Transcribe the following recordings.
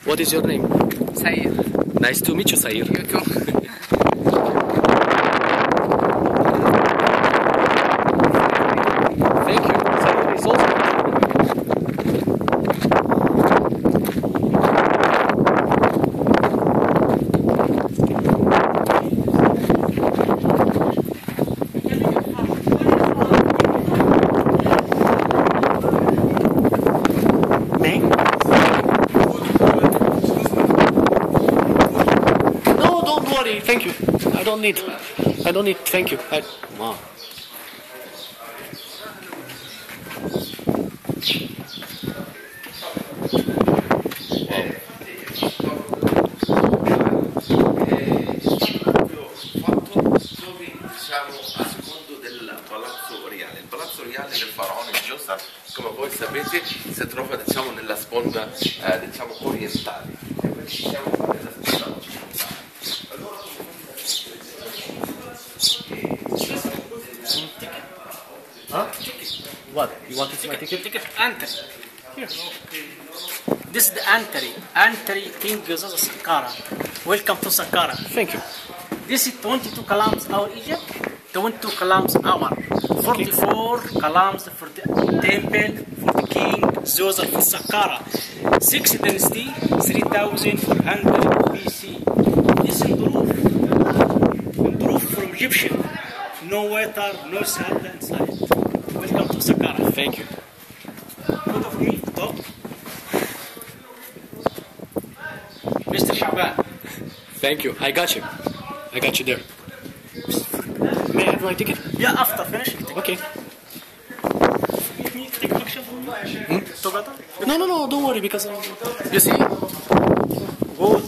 What is your name? Sair. Nice to meet you, Sair. You too. Thank you. Sair is also Me? No, don't worry. Thank you. I don't need. Thank you. Wow. Siamo a secondo del Palazzo Reale. Il Palazzo Reale del faraone Djoser, come voi sapete, si trova nella sponda orientale. E quindi siamo nella sponda occidentale. Allora, Huh? What? You want to see my ticket? Ticket entry. Here. This is the entry. Entry King Zaza Saqqara. Welcome to Saqqara. Thank you. This is 22 columns our Egypt, 22 columns our. 44 columns for the temple, for the king, Zoser for Saqqara. 6th dynasty, 3400 BC. This is roof from Egyptian. No water, no sand inside. Welcome to Saqqara. Thank you. Photo for me, top. Mr. Shaban. Thank you. I got you. I got you there. May I have my ticket? Yeah, after finish. Okay. Let me take a picture for you. Together. No, don't worry because you see. Good.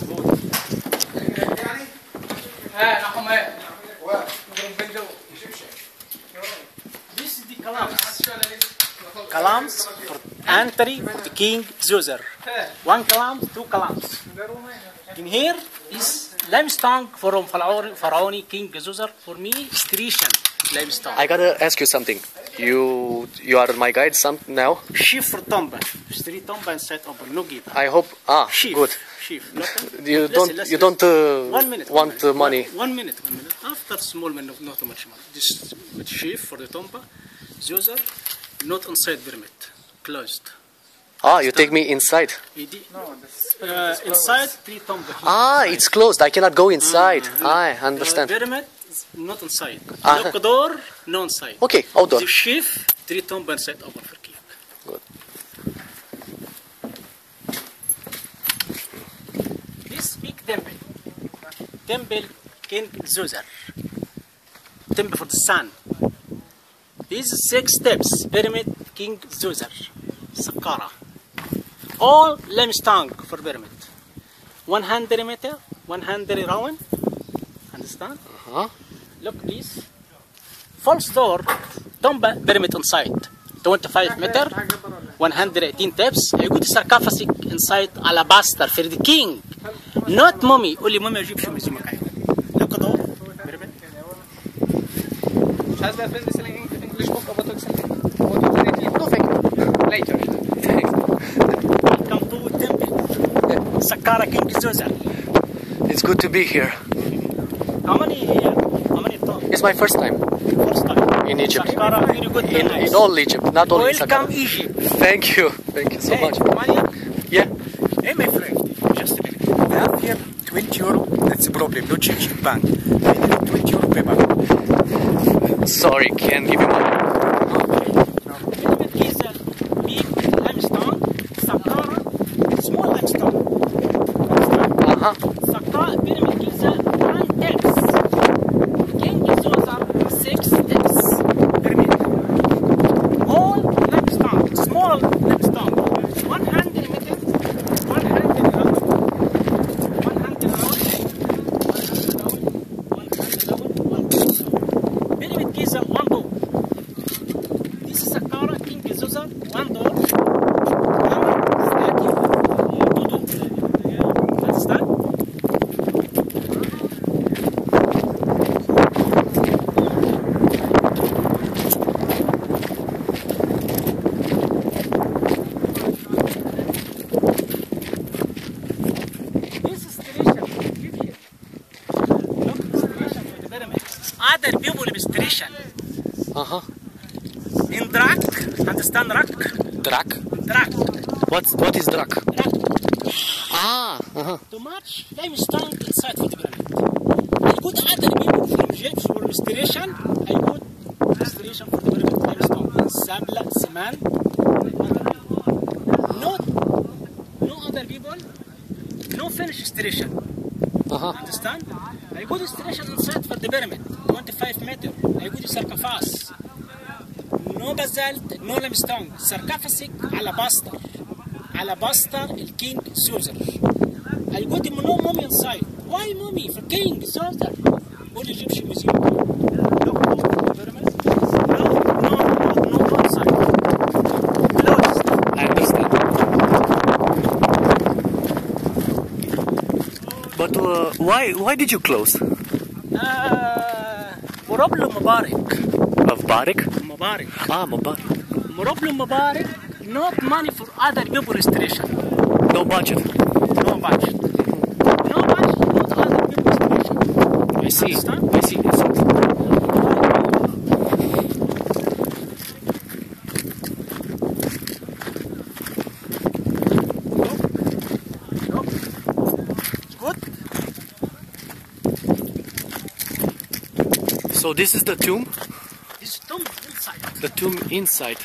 This is the columns. Columns for entry for the king Zoser. 1 column, 2 columns. In here is limestone from Pharaoh King Zoser. For me, it's Grecian limestone. I gotta ask you something. You are my guide now. Sheaf for tomb. 3 tomb inside open. No give. I hope. Sheaf. Good. Sheaf. You Listen. don't 1 minute. want money. 1 minute. After small money, not too much money. This sheaf for the tomb. Zoser, not inside pyramid. Closed. You take me inside. Inside 3 tomb. It's closed. I cannot go inside. I understand. Pyramid is not inside. Ah. Lock door, no inside. Okay, outdoor. The sheaf, 3 tomb inside open for king. Good. This big temple. Temple King Zoser. Temple for the sun. These 6 steps. Pyramid King Zoser. Saqqara. All limestone for pyramid. 100 meter, 100 round. Understand? Look this. False door. Tomb pyramid inside. 25 meter, 118 steps. A good sarcophagus inside alabaster for the king. Not mummy. Only mummy Egyptian museum. Look at all. Pyramid. Has that been listening English book about what you translate? No, thank you. Later. Come to temple. Saqqara King Zoser. It's good to be here. How many here? How many tombs? It's my first time First time. in Egypt. Saqqara very good. In all Egypt, not only Welcome Saqqara. Egypt. Thank you so much. Yeah. Hey, my friend, just a minute. We have here 20 euro. That's the problem. No change in bank. I need 20 euro per month. Sorry, can't give you money. Pyramid Giza, big limestone. Saqqara, small limestone. Saqqara, Pyramid Giza, 1 steps. King Zoser, 6 steps. Pyramid. All limestone, small limestone. 100 meter, 100 round. 100 round. 100 round. Pyramid Giza, 1 door. This is Saqqara, King Zoser, 1 door. Statue, 2 doors. Understand? Understand rak? Drak? Rak. What is drak? Rak. Ah, Too much limestone inside for the pyramid. I put other people from Egypt for restoration. I put restoration for the pyramid limestone. Sabla, cement. No other people. No finish restoration. Understand? I put restoration inside for the pyramid. 25 meter. I put sarcophagus. No basalt, no limestone. Sarcophagus على باسطر. على باسطر الكينج سوزر. I put no mummy inside. Why mummy? For king سوزر. All Egyptian museum. No pyramid. No outside. Closed. I understand. But why did you close? Problem Mubarak. Of Barik? Mubarak. Ah, Mubarak. Problem Mubarak. Not money for other people restoration. No budget. No budget. No budget, not other people restoration. I see. Understand? I see. I see. Good. So this is the tomb? This tomb inside. The tomb inside.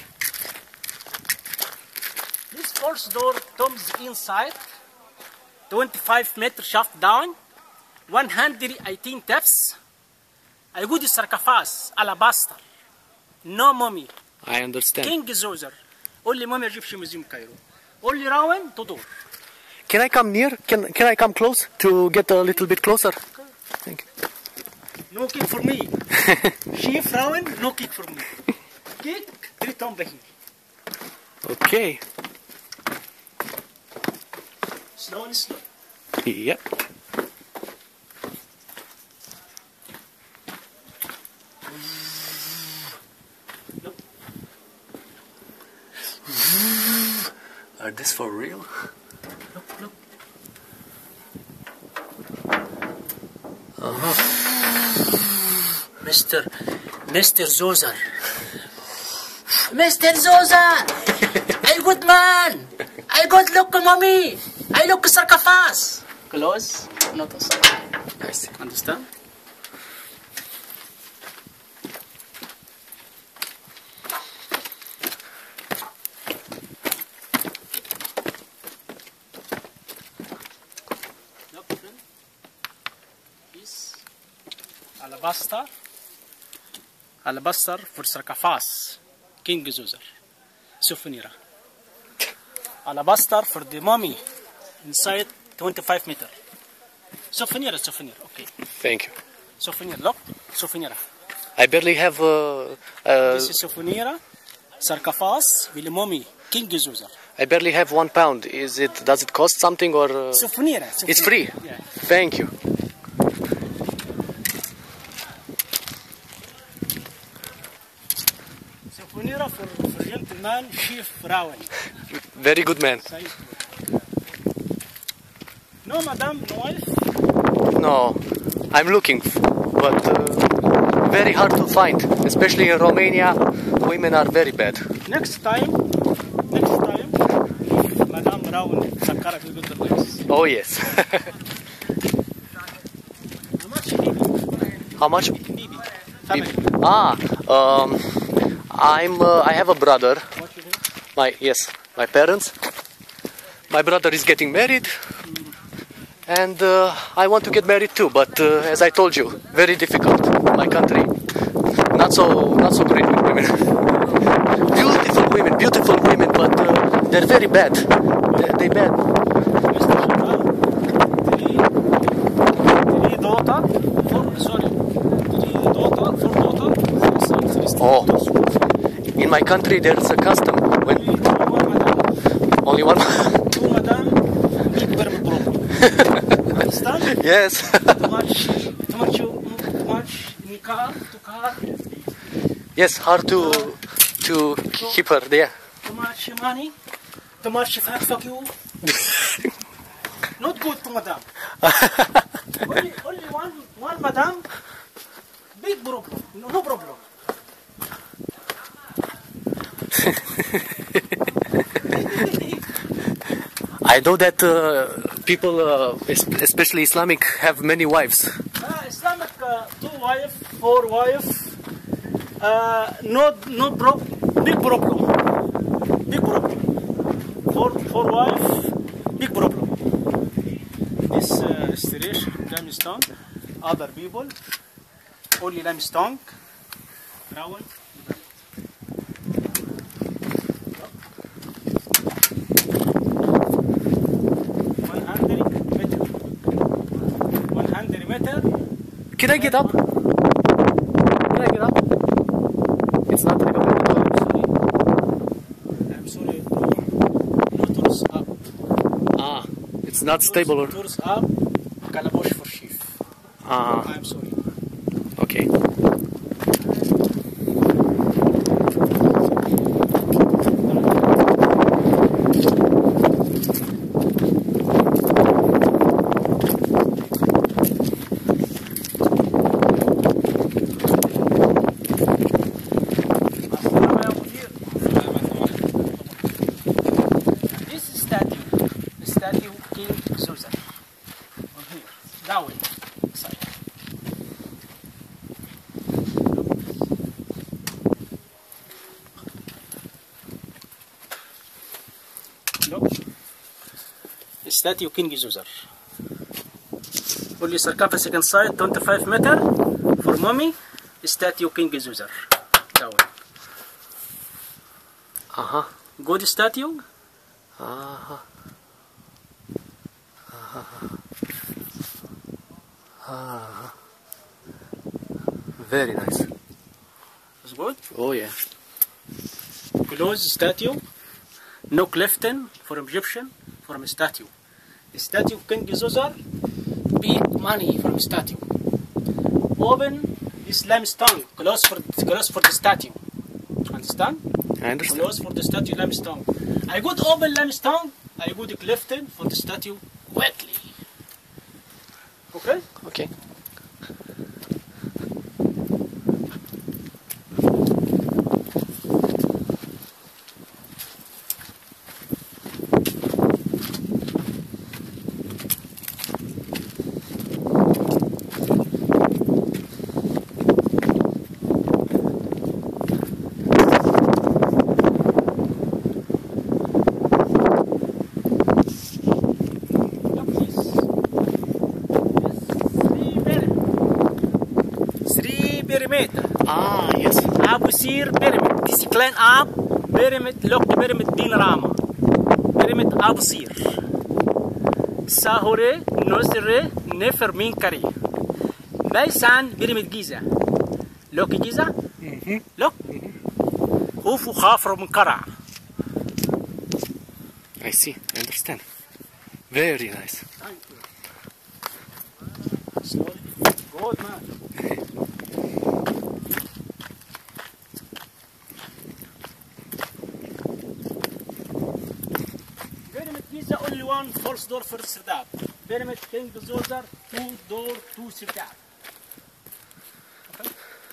This first door tombs inside. 25 meter shaft down. 118 steps. I go to sarcophagus, alabaster. No mummy. I understand. King Zoser. Only mummy Egyptian Museum Cairo. Only round to door. Can I come near? Can I come close to get a little bit closer? Thank you. No kick for me. Chief round, no kick for me. Kick, 3 tomb here. Okay. Slow and slow. Yep. Are this for real? Look. Mr. Zoser. Mr. Zoser! I good man! I good look mommy! I look sarcophagus! Close, not outside. I see. Understand? Look, friend. This alabaster. Alabaster for sarcophagus. King Zoser. Souvenir. Alabaster for the mummy. Inside 25 meter. Souvenir, okay. Thank you. Souvenir, look. Souvenir. I barely have This is souvenir. Sarcophagus with the mummy. King Zoser. I barely have £1. Does it cost something or? Souvenir. It's free. Yeah. Thank you. Souvenir for gentleman Chief Rowan. Very good man. No, madam, no wife. No, I'm looking, but very hard to find. Especially in Romania, women are very bad. Next time, Madam Rowan Sankara will go to the place. Oh yes. How much baby? How much? Baby. Family. I have a brother. What you do? My parents. My brother is getting married, and I want to get married too. But as I told you, very difficult. My country, not so great with women. Beautiful women, but they're very bad. They bad. Mr. Shakal, three daughter, Oh, in my country there's a custom when only one. Two madam, big permit problem. Understand? Yes. Too much car to car. Yes, hard to keep her there. Too much money. Too much fuck you. Not good to madam. only one madam. Big problem. No problem. I know that people, especially Islamic, have many wives. Islamic 2 wife, 4 wife. Big problem. Big problem. 4 wife, big problem. This installation, limestone. Other people, only limestone. Round. 100 meter. Can I get up? Can I get up? It's not recommended. I'm sorry. No tours up. Ah, it's not stable. Or... Tours up. Calabosh for sheep. Ah, I'm sorry. okay. Statue King Zuzar. On here. That way. Side. Look. Statue King Zuzar. Only circumference inside 25 meter for mummy. Statue King Zuzar. That way. Good statue. Very nice. It's good. Oh yeah. Close statue. No clifton from Egyptian from statue. The statue King Zuzar. Big money from statue. Open is limestone. Close for the statue. Understand? I understand. Close for the statue limestone. I got open limestone. I got the clifton for the statue quickly. Okay? Okay. Pyramid. Ah, yes. Abu Sir Pyramid. This clan up. Pyramid. Look, Pyramid Bin Rama. Pyramid Abu Sir. Sahure Nosre Nefer Min Kari. Baisan Pyramid Giza. Look Giza. Look. Hufu Khafr Min Kara. I see. I understand. Very nice. Thank you. Slowly. Good man. Pyramid Giza only one false door for Sirdab. Pyramid King Zuzar 2 door 2 Sirdab. Okay.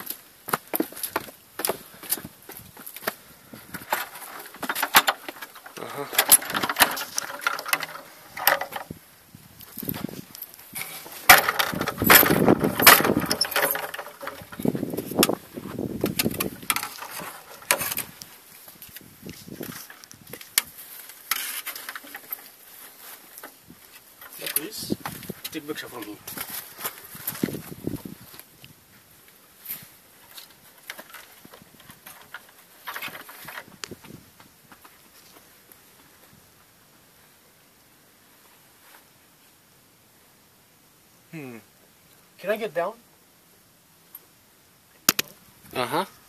Like this. Take picture from here. Can I get down? Uh-huh.